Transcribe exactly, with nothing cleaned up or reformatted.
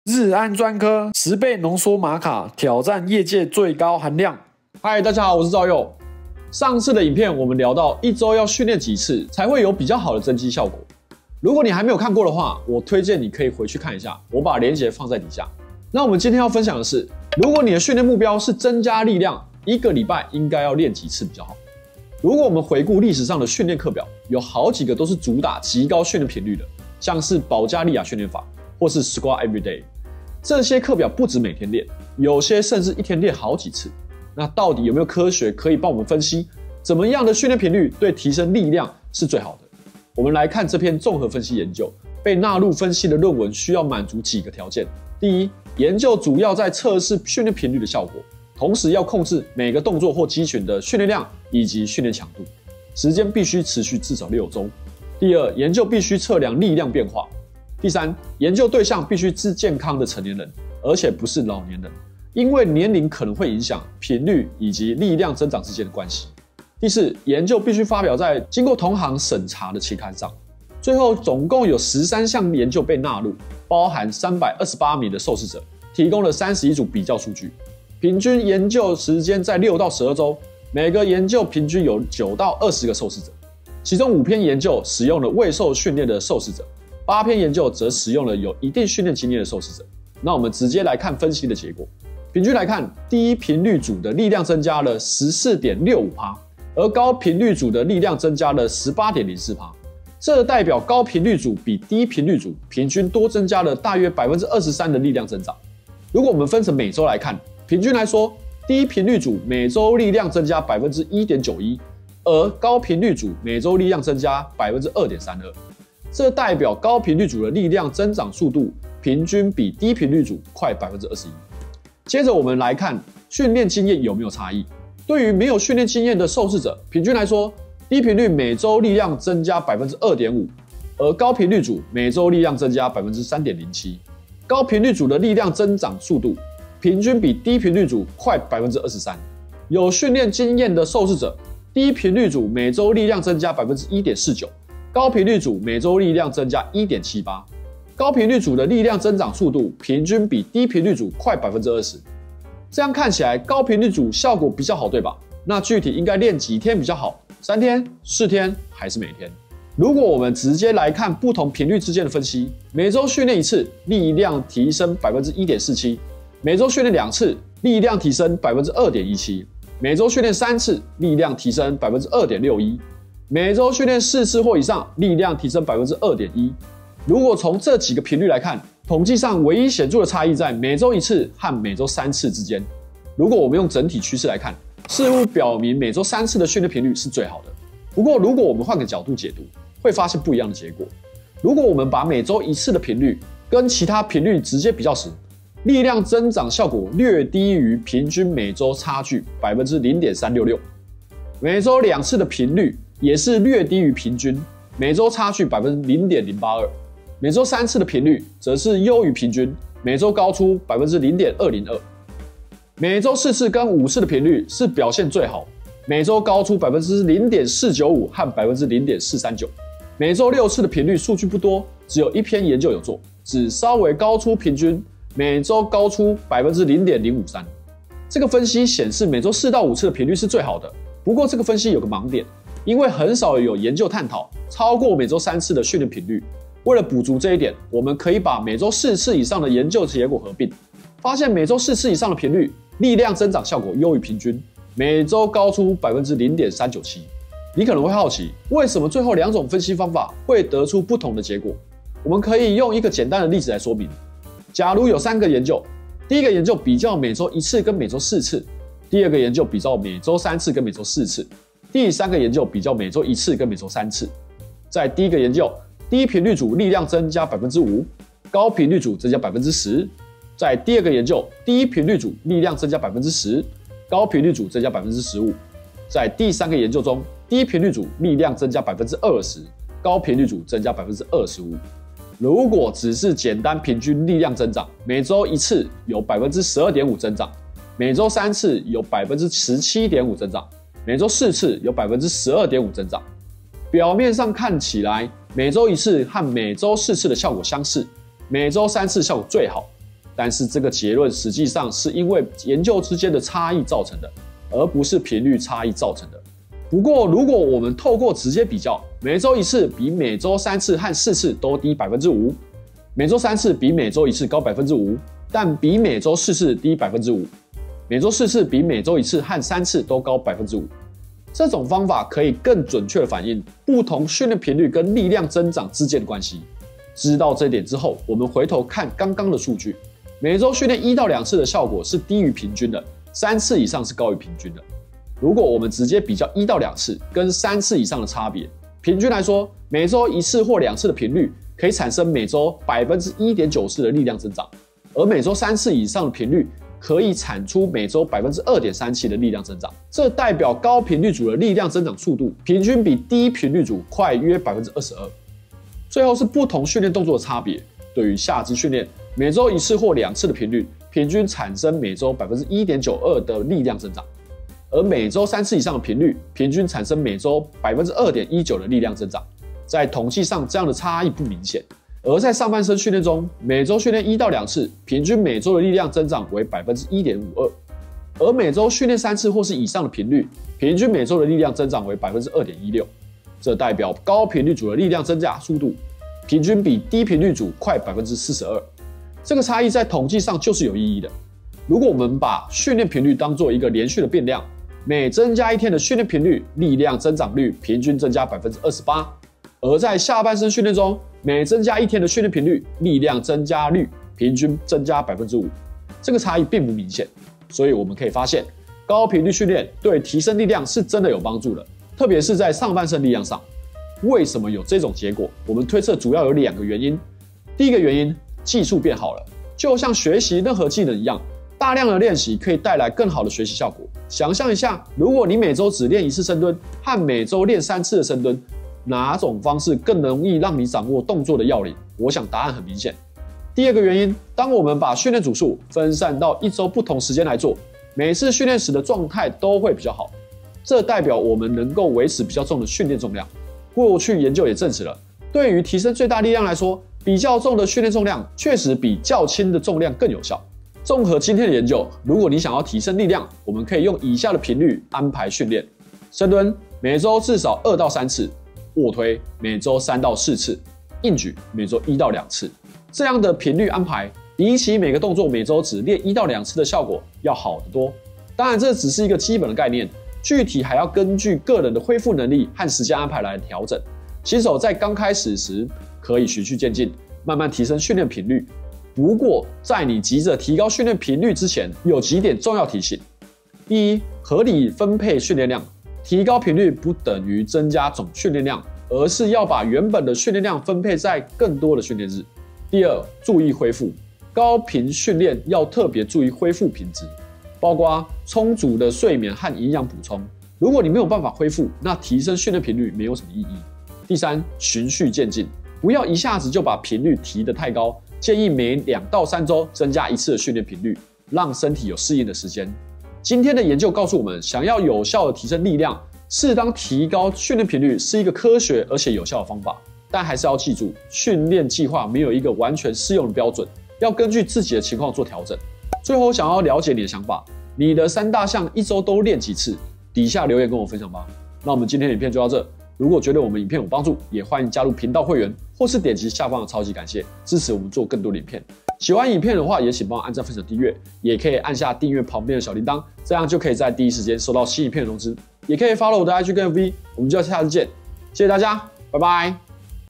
日安专科十倍浓缩玛卡，挑战业界最高含量。 嗨，大家好，我是赵佑。上次的影片我们聊到一周要训练几次才会有比较好的增肌效果。如果你还没有看过的话，我推荐你可以回去看一下，我把链接放在底下。那我们今天要分享的是，如果你的训练目标是增加力量，一个礼拜应该要练几次比较好。如果我们回顾历史上的训练课表，有好几个都是主打极高训练频率的，像是保加利亚训练法或是 Squat Every Day。这些课表不止每天练，有些甚至一天练好几次。那到底有没有科学可以帮我们分析，怎么样的训练频率对提升力量是最好的？我们来看这篇综合分析研究，被纳入分析的论文需要满足几个条件。第一，研究主要在测试训练频率的效果，同时要控制每个动作或肌群的训练量以及训练强度，时间必须持续至少六周。第二，研究必须测量力量变化。第三，研究对象必须是健康的成年人，而且不是老年人，因为年龄可能会影响频率以及力量增长之间的关系。第四，研究必须发表在经过同行审查的期刊上。最后，总共有十三项研究被纳入，包含三百二十八名的受试者，提供了三十一组比较数据，平均研究时间在六到十二周，每个研究平均有九到二十个受试者，其中五篇研究使用了未受训练的受试者。八篇研究则使用了有一定训练经验的受试者。那我们直接来看分析的结果。平均来看，低频率组的力量增加了 百分之十四点六五， 而高频率组的力量增加了 百分之十八点零四。这代表高频率组比低频率组平均多增加了大约 百分之二十三 的力量增长。如果我们分成每周来看，平均来说，低频率组每周力量增加 百分之一点九一， 而高频率组每周力量增加 百分之二点三二。这代表高频率组的力量增长速度平均比低频率组快 百分之二十一。接着我们来看训练经验有没有差异。对于没有训练经验的受试者，平均来说，低频率每周力量增加 百分之二点五， 而高频率组每周力量增加 百分之三点零七。高频率组的力量增长速度平均比低频率组快 百分之二十三。有训练经验的受试者，低频率组每周力量增加 百分之一点四九，高频率组每周力量增加 一点七八， 高频率组的力量增长速度平均比低频率组快 百分之二十。这样看起来高频率组效果比较好，对吧？那具体应该练几天比较好？三天、四天还是每天？如果我们直接来看不同频率之间的分析，每周训练一次，力量提升 百分之一点四七， 每周训练两次，力量提升 百分之二点一七， 每周训练三次，力量提升 百分之二点六一，每周训练四次或以上，力量提升 百分之二点一。如果从这几个频率来看，统计上唯一显著的差异在每周一次和每周三次之间。如果我们用整体趋势来看，似乎表明每周三次的训练频率是最好的。不过，如果我们换个角度解读，会发现不一样的结果。如果我们把每周一次的频率跟其他频率直接比较时，力量增长效果略低于平均每周差距 百分之零点三六六。每周两次的频率也是略低于平均，每周差距 百分之零点零八二。每周三次的频率则是优于平均，每周高出 百分之零点二零二。每周四次跟五次的频率是表现最好，每周高出 百分之零点四九五 和 百分之零点四三九。每周六次的频率数据不多，只有一篇研究有做，只稍微高出平均，每周高出 百分之零点零五三。这个分析显示每周四到五次的频率是最好的。不过这个分析有个盲点，因为很少有研究探讨超过每周三次的训练频率。为了补足这一点，我们可以把每周四次以上的研究结果合并，发现每周四次以上的频率力量增长效果优于平均，每周高出 百分之零点三九七。你可能会好奇，为什么最后两种分析方法会得出不同的结果？我们可以用一个简单的例子来说明。假如有三个研究，第一个研究比较每周一次跟每周四次，第二个研究比较每周三次跟每周四次，第三个研究比较每周一次跟每周三次。在第一个研究，低频率组力量增加 百分之五， 高频率组增加 百分之十。在第二个研究，低频率组力量增加 百分之十， 高频率组增加 百分之十五。在第三个研究中，低频率组力量增加 百分之二十， 高频率组增加 百分之二十五。如果只是简单平均力量增长，每周一次有 百分之十二点五 增长，每周三次有 百分之十七点五 增长，每周四次有 百分之十二点五 增长。表面上看起来，每周一次和每周四次的效果相似，每周三次效果最好。 但是这个结论实际上是因为研究之间的差异造成的，而不是频率差异造成的。不过，如果我们透过直接比较，每周一次比每周三次和四次都低 百分之五， 每周三次比每周一次高 百分之五， 但比每周四次低 百分之五， 每周四次比每周一次和三次都高 百分之五。这种方法可以更准确地反映不同训练频率跟力量增长之间的关系。知道这点之后，我们回头看刚刚的数据，每周训练一到两次的效果是低于平均的，三次以上是高于平均的。如果我们直接比较一到两次跟三次以上的差别，平均来说，每周一次或两次的频率可以产生每周 百分之一点九四 的力量增长，而每周三次以上的频率可以产出每周 百分之二点三七 的力量增长。这代表高频率组的力量增长速度平均比低频率组快约 百分之二十二。最后是不同训练动作的差别。对于下肢训练，每周一次或两次的频率平均产生每周 百分之一点九二 的力量增长，而每周三次以上的频率平均产生每周 百分之二点一九 的力量增长。在统计上，这样的差异不明显。而在上半身训练中，每周训练一到两次，平均每周的力量增长为 百分之一点五二， 而每周训练三次或是以上的频率，平均每周的力量增长为 百分之二点一六。这代表高频率组的力量增加速度平均比低频率组快 百分之四十二。这个差异在统计上就是有意义的。如果我们把训练频率当作一个连续的变量，每增加一天的训练频率，力量增长率平均增加 百分之二十八。而在下半身训练中，每增加一天的训练频率，力量增加率平均增加 百分之五。这个差异并不明显，所以我们可以发现，高频率训练对提升力量是真的有帮助的，特别是在上半身力量上。为什么有这种结果？我们推测主要有两个原因。第一个原因，技术变好了。就像学习任何技能一样，大量的练习可以带来更好的学习效果。想象一下，如果你每周只练一次深蹲，和每周练三次的深蹲，哪种方式更容易让你掌握动作的要领？我想答案很明显。第二个原因，当我们把训练组数分散到一周不同时间来做，每次训练时的状态都会比较好。这代表我们能够维持比较重的训练重量。过去研究也证实了，对于提升最大力量来说，比较重的训练重量确实比较轻的重量更有效。综合今天的研究，如果你想要提升力量，我们可以用以下的频率安排训练：深蹲每周至少二到三次，卧推每周三到四次，硬举每周一到两次。这样的频率安排，比起每个动作每周只练一到两次的效果要好得多。当然，这只是一个基本的概念，具体还要根据个人的恢复能力和时间安排来调整。新手在刚开始时可以循序渐进，慢慢提升训练频率。不过，在你急着提高训练频率之前，有几点重要提醒：第一，合理分配训练量。提高频率不等于增加总训练量，而是要把原本的训练量分配在更多的训练日。第二，注意恢复。高频训练要特别注意恢复品质，包括充足的睡眠和营养补充。如果你没有办法恢复，那提升训练频率没有什么意义。第三，循序渐进，不要一下子就把频率提得太高，建议每两到三周增加一次的训练频率，让身体有适应的时间。今天的研究告诉我们，想要有效的提升力量，适当提高训练频率是一个科学而且有效的方法。但还是要记住，训练计划没有一个完全适用的标准，要根据自己的情况做调整。最后，想要了解你的想法，你的三大项一周都练几次？底下留言跟我分享吧。那我们今天的影片就到这。如果觉得我们影片有帮助，也欢迎加入频道会员，或是点击下方的超级感谢，支持我们做更多的影片。喜欢影片的话，也请帮我按赞、分享、订阅，也可以按下订阅旁边的小铃铛，这样就可以在第一时间收到新影片的通知。也可以 follow 我的 I G 跟 F B， 我们就下次见，谢谢大家，拜拜。